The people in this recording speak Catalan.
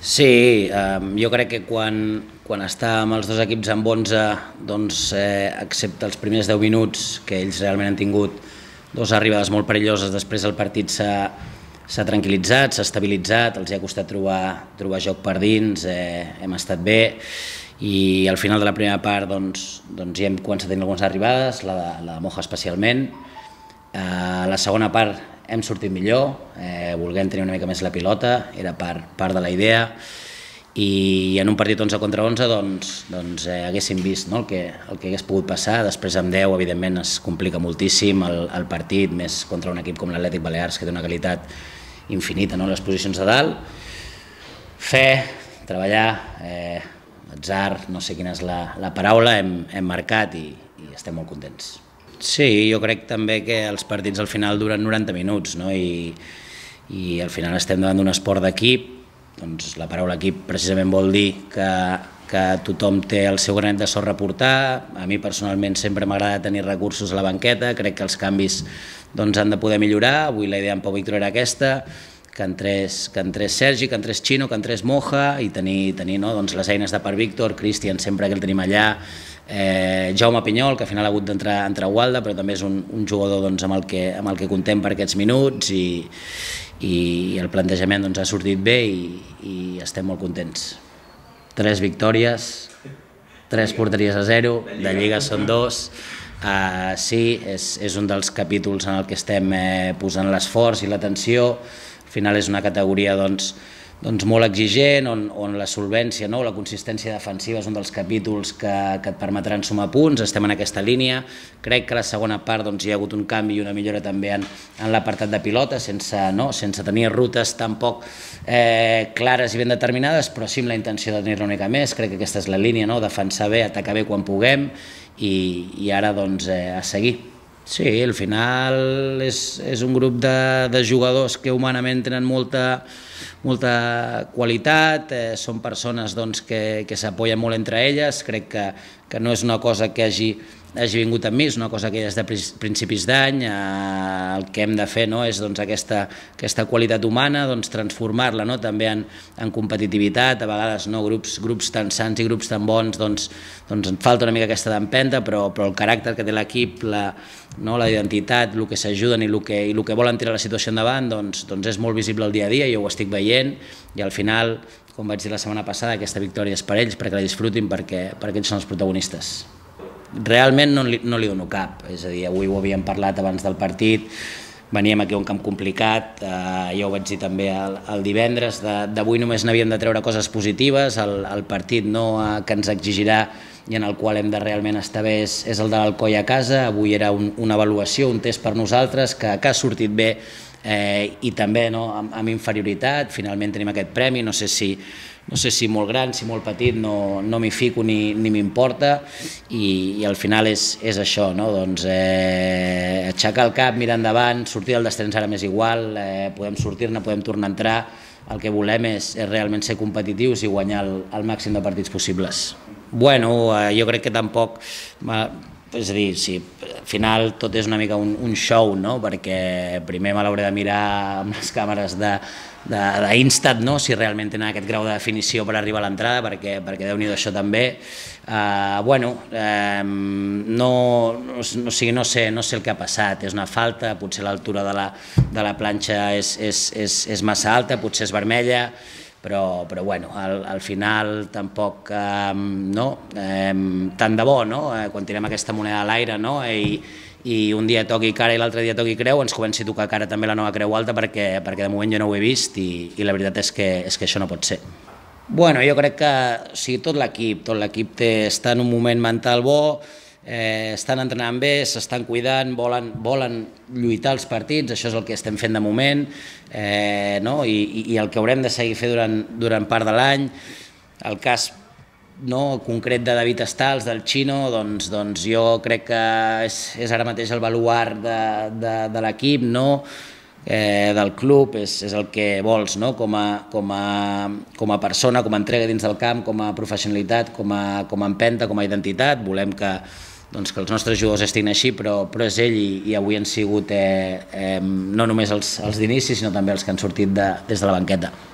Sí, jo crec que quan està amb els dos equips amb 11, doncs, excepte els primers 10 minuts, que ells realment han tingut dues arribades molt perilloses, després el partit s'ha tranquil·litzat, s'ha estabilitzat, els hi ha costat trobar joc per dins, hem estat bé, i al final de la primera part ja hem començat a tenir algunes arribades, la de Moja especialment. A la segona part hem sortit millor, volguem tenir una mica més la pilota, era part de la idea, i en un partit 11 contra 11 doncs haguéssim vist el que hagués pogut passar. Després amb 10 evidentment es complica moltíssim el partit, més contra un equip com l'Atlètic Balears, que té una qualitat infinita en les posicions de dalt. Fe, treballar, atzar, no sé quina és la paraula, hem marcat i estem molt contents. Sí, jo crec també que els partits al final duren 90 minuts, no? I al final estem davant d'un esport d'equip. Doncs la paraula equip precisament vol dir que tothom té el seu granet de sorra a portar. A mi personalment sempre m'agrada tenir recursos a la banqueta, crec que els canvis han de poder millorar. Avui la idea en Pau Víctor era aquesta, que entrés Sergi, que entrés Chino, que entrés Moja, i tenir les eines de per Víctor, Cristian sempre que el tenim allà, Jaume Pinyol, que al final ha hagut d'entrar Gualda, però també és un jugador amb el que contem per aquests minuts, i el plantejament ha sortit bé i estem molt contents. 3 victòries, 3 porteries a 0, de Lliga són 2. Sí, és un dels capítols en el que estem posant l'esforç i l'atenció. Al final és una categoria molt exigent, on la solvència, la consistència defensiva és un dels capítols que et permetran sumar punts. Estem en aquesta línia. Crec que a la segona part hi ha hagut un canvi i una millora també en l'apartat de pilota, sense tenir rutes tampoc clares i ben determinades, però sí amb la intenció de tenir-ne una mica més. Crec que aquesta és la línia, defensar bé, atacar bé quan puguem, i ara a seguir. Sí, al final és un grup de jugadors que humanament tenen molta qualitat, són persones que s'apoyen molt entre elles. Crec que no és una cosa que hagi vingut amb mi, és una cosa que és de principis d'any. El que hem de fer és aquesta qualitat humana, transformar-la també en competitivitat. A vegades grups tan sants i grups tan bons ens falta una mica aquesta d'empenta, però el caràcter que té l'equip, la identitat, el que s'ajuden i el que volen tirar la situació endavant és molt visible el dia a dia. Jo ho estic veient, i al final, com vaig dir la setmana passada, aquesta victòria és per ells, perquè la disfrutin, perquè ells són els protagonistes. Realment no li dono cap, és a dir, avui ho havíem parlat abans del partit, veníem aquí a un camp complicat, ja ho vaig dir també el divendres, d'avui només n'havíem de treure coses positives. El partit que ens exigirà i en el qual hem de realment estar bé és el de l'Alcoi a casa. Avui era una avaluació, un test per nosaltres, que ha sortit bé, i també amb inferioritat. Finalment tenim aquest premi, no sé si molt gran, si molt petit, no m'hi fico ni m'importa, i al final és això, aixecar el cap, mirar endavant, sortir del descens ara m'és igual, podem sortir-ne, podem tornar a entrar. El que volem és realment ser competitius i guanyar el màxim de partits possibles. Bueno, jo crec que tampoc, és a dir, sí, al final tot és una mica un show, perquè primer me l'hauré de mirar amb les càmeres d'Instat, si realment tenen aquest grau de definició per arribar a l'entrada, perquè Déu-n'hi-do això també. No sé el que ha passat, és una falta, potser l'altura de la planxa és massa alta, potser és vermella, però al final tampoc, tant de bo, quan tirem aquesta moneda a l'aire i un dia toqui cara i l'altre dia toqui creu, ens comenci a tocar cara també la nova creu alta, perquè de moment jo no ho he vist, i la veritat és que això no pot ser. Jo crec que tot l'equip està en un moment mental bo, estan entrenant bé, s'estan cuidant, volen lluitar els partits, això és el que estem fent de moment, i el que haurem de seguir fer durant part de l'any. El cas concret de David Stals, del Chino, jo crec que és ara mateix el baluard de l'equip, del club, és el que vols com a persona, com a entrega dins del camp, com a professionalitat, com a empenta, com a identitat. Volem que els nostres jugadors estiguin així, però és ell, i avui han sigut no només els d'inici, sinó també els que han sortit des de la banqueta.